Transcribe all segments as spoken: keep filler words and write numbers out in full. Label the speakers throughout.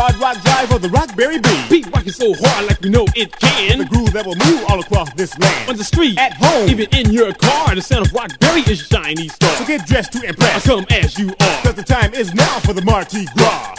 Speaker 1: hard rock jive of the Rockberry Beat.
Speaker 2: Beat rocking so hard like we know it can.
Speaker 1: The groove that will move all across this land.
Speaker 2: On the street,
Speaker 1: at home,
Speaker 2: even in your car, the sound of Rockberry is shiny star.
Speaker 1: So get dressed to impress.
Speaker 2: I come as you are,
Speaker 1: cause the time is now for the Mardi Gras.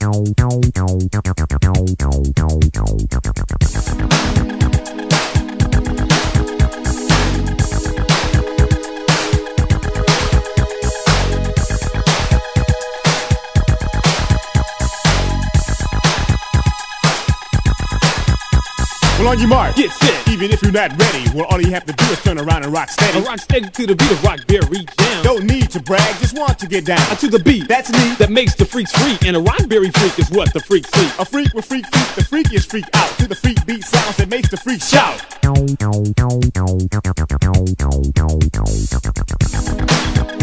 Speaker 1: Well, on your mark,
Speaker 2: get set.
Speaker 1: Even if you're not ready, well, all you have to do is turn around and rock steady.
Speaker 2: I rock steady to the beat of Rockberry Jam.
Speaker 1: Don't need to brag, just want to get down.
Speaker 2: Uh, to the beat,
Speaker 1: that's me.
Speaker 2: That makes the freaks free, and a Rockberry freak is what the freaks see.
Speaker 1: A freak with freak feet, the freakiest freak out. To the freak beat sounds that makes the freak shout.